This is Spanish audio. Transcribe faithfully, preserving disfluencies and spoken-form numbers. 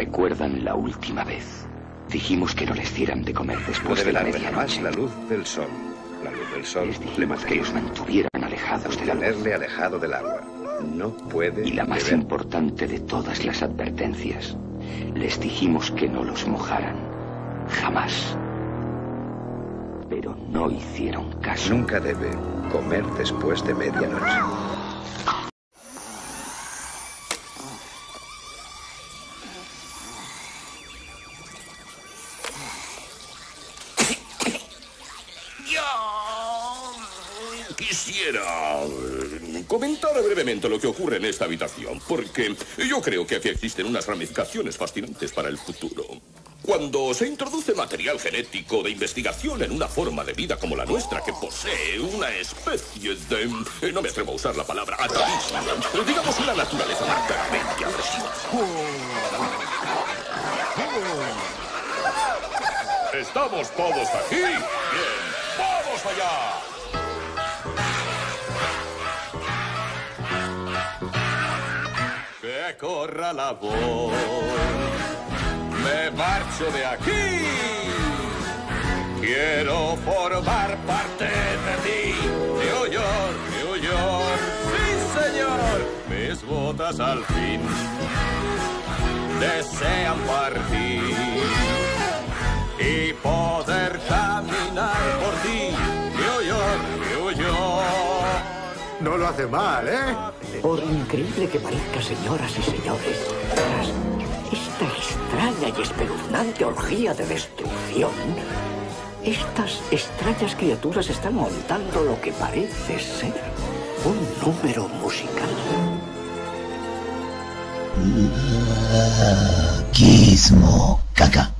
¿Recuerdan la última vez? Dijimos que no les dieran de comer No después debe de la darle jamás medianoche. la luz del sol. La luz del sol Les le dijimos que mataría. los mantuvieran alejados del agua. Tenerle alejado del agua. No puede Y la más beber. importante de todas las advertencias, les dijimos que no los mojaran. Jamás. Pero no hicieron caso. Nunca debe comer después de medianoche. Quisiera eh, comentar brevemente lo que ocurre en esta habitación, porque yo creo que aquí existen unas ramificaciones fascinantes para el futuro. Cuando se introduce material genético de investigación en una forma de vida como la nuestra, que posee una especie de... eh, no me atrevo a usar la palabra atavismo, eh, digamos una naturaleza marcadamente agresiva. ¿Estamos todos aquí? Bien, ¡vamos allá! Que corra la voz. Me marcho de aquí. Quiero formar parte de ti. New York, New York. Sí, señor. Mis botas al fin desean partir y poder caminar por ti. New York, New York. No lo hace mal, ¿eh? Por increíble que parezca, señoras y señores, tras esta extraña y espeluznante orgía de destrucción, estas extrañas criaturas están montando lo que parece ser un número musical. Gizmo, caca.